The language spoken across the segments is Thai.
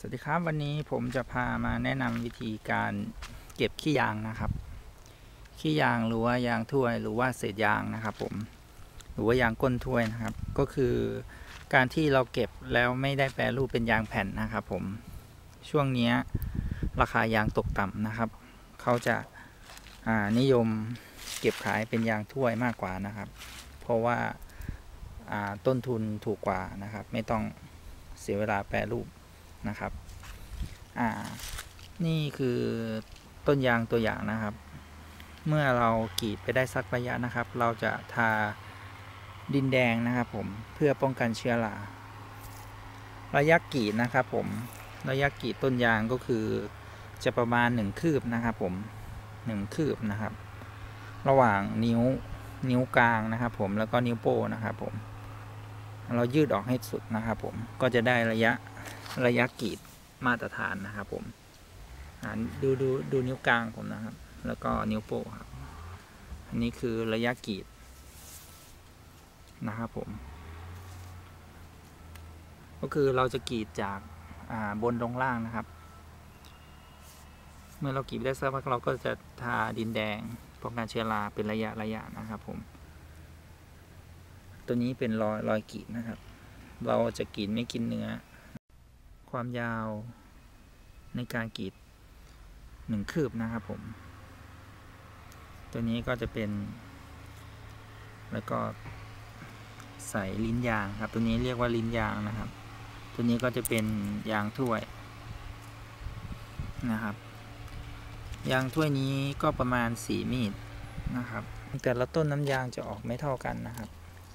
วัสดีครับวันนี้ผมจะพามาแนะนำวิธีการเก็บขี้ยางนะครับขี้ยางหรือว่ายางถ้วยหรือว่าเศษยางนะครับผมหรือว่ายางก้นถ้วยนะครับก็คือการที่เราเก็บแล้วไม่ได้แปรรูปเป็นยางแผ่นนะครับผมช่วงนี้ราคายางตกต่ำนะครับเขาจะนิยมเก็บขายเป็นยางถ้วยมากกว่านะครับเพราะว่าต้นทุนถูกกว่านะครับไม่ต้องเสียเวลาแปรรูปนะครับนี่คือต้นยางตัวอย่างนะครับ เมื่อเรากรีดไปได้สักระยะนะครับเราจะทาดินแดงนะครับผมเพื่อป้องกันเชื้อราระยะกรีดนะครับผมระยะกรีดต้นยางก็คือจะประมาณ1คืบนะครับผม1คืบนะครับระหว่างนิ้วกลางนะครับผมแล้วก็นิ้วโป้นะครับผมเรายืดออกให้สุดนะครับผมก็จะได้ระยะกรีดมาตรฐานนะครับผมดูนิ้วกลางผมนะครับแล้วก็นิ้วโป้ครับอันนี้คือระยะกรีดนะครับผมก็คือเราจะกรีดจากบนลงล่างนะครับเมื่อเรากรีดได้สักพักเราก็จะทาดินแดงป้องกันเชื้อราเป็นระยะนะครับผมตัวนี้เป็นรอยกรีดนะครับเราจะกรีดไม่กินเนื้อความยาวในการกรีด1คืบนะครับผมตัวนี้ก็จะเป็นแล้วก็ใส่ลิ้นยางครับตัวนี้เรียกว่าลิ้นยางนะครับตัวนี้ก็จะเป็นยางถ้วยนะครับยางถ้วยนี้ก็ประมาณ4มีดนะครับแต่ละต้นน้ำยางจะออกไม่เท่ากันนะครับ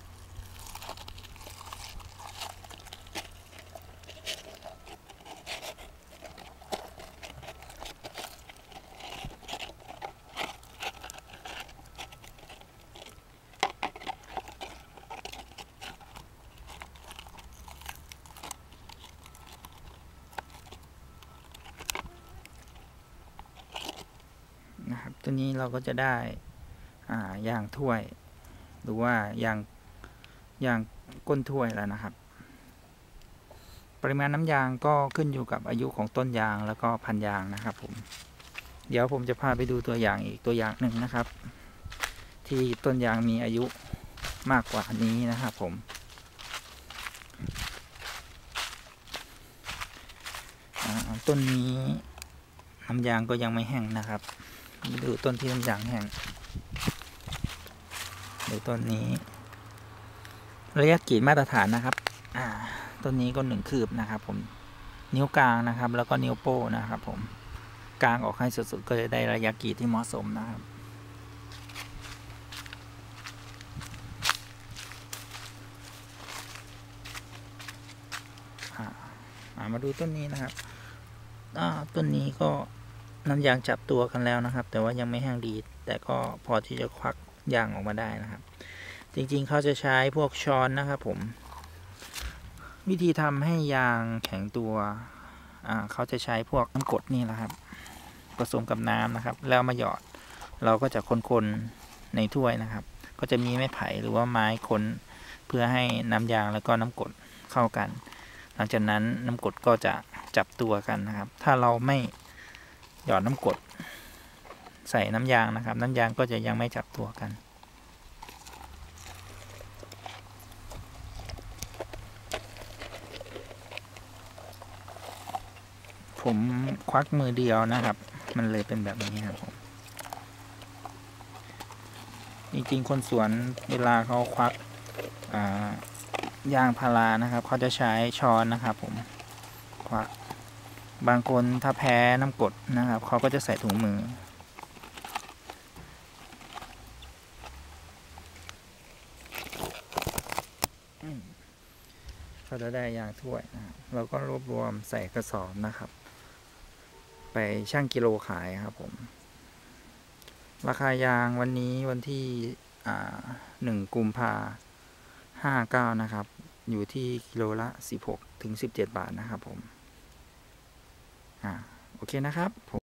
ตัวนี้เราก็จะได้ยางถ้วยหรือว่ายางก้นถ้วยแล้วนะครับปริมาณน้ำยางก็ขึ้นอยู่กับอายุของต้นยางแล้วก็พันยางนะครับผมเดี๋ยวผมจะพาไปดูตัวอย่างอีกตัวอย่างหนึ่งนะครับที่ต้นยางมีอายุมากกว่านี้นะครับผมต้นนี้น้ำยางก็ยังไม่แห้งนะครับดูต้นที่น้ำยางแห้งดูต้นนี้ระยะกรีดมาตรฐานนะครับต้นนี้ก็1คืบนะครับผมนิ้วกลางนะครับแล้วก็นิ้วโป้นะครับผมกลางออกให้สุดๆก็จะได้ระยะกรีดที่เหมาะสมนะครับมาดูต้นนี้นะครับต้นนี้ก็น้ำยางจับตัวกันแล้วนะครับแต่ว่ายังไม่แห้งดีแต่ก็พอที่จะควักยางออกมาได้นะครับจริงๆเขาจะใช้พวกช้อนนะครับผมวิธีทำให้ยางแข็งตัวเขาจะใช้พวกน้ำกรดนี่แหละครับผสมกับน้ำนะครับแล้วมาหยอดเราก็จะคนๆในถ้วยนะครับก็จะมีไม้ไผ่หรือว่าไม้คนเพื่อให้น้ำยางแล้วก็น้ำกรดเข้ากันหลังจากนั้นน้ำกรดก็จะจับตัวกันนะครับถ้าเราไม่หยอดน้ำกรดใส่น้ำยางนะครับน้ำยางก็จะยังไม่จับตัวกันผมควักมือเดียวนะครับมันเลยเป็นแบบนี้ครับผมจริงๆคนสวนเวลาเขาควักยางพารานะครับเขาจะใช้ช้อนนะครับผมควักบางคนถ้าแพ้น้ำกรดนะครับเขาก็จะใส่ถุงมือก็จะได้ยางถ้วยนะครับเราก็รวบรวมใส่กระสอบนะครับไปชั่งกิโลขายครับผมราคายางวันนี้วันที่1 กุมภา59นะครับอยู่ที่กิโลละ16 ถึง 17 บาทนะครับผมโอเคนะครับ